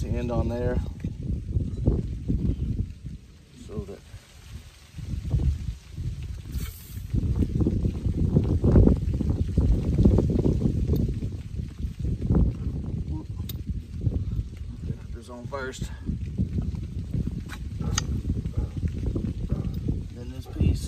to end on there so that there's on first. Then this piece.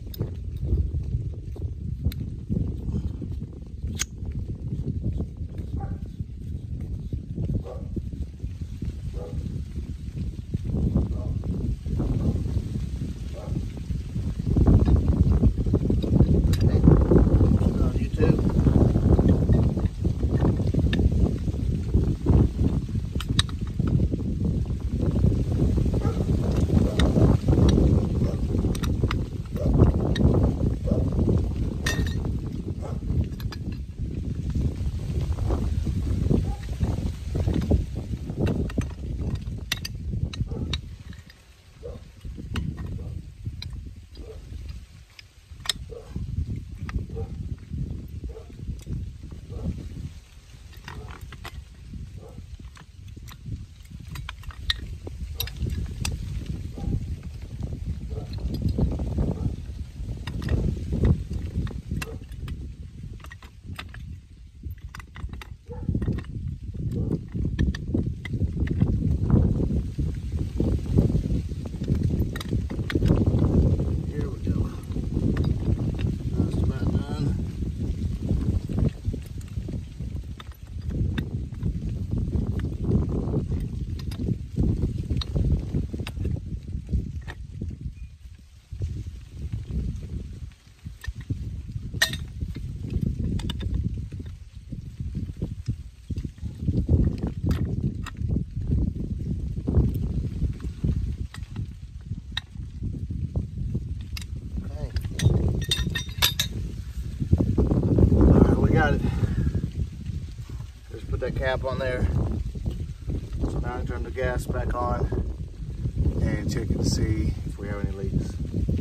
Got it. Just put that cap on there. So now I can turn the gas back on and check it to see if we have any leaks.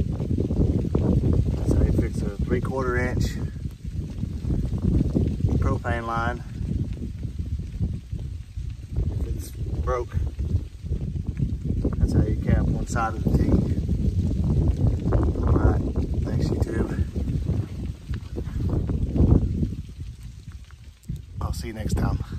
So I fixed a 3/4 inch propane line. If it's broke, that's how you cap one side of the tank. Alright, thanks YouTube. I'll see you next time.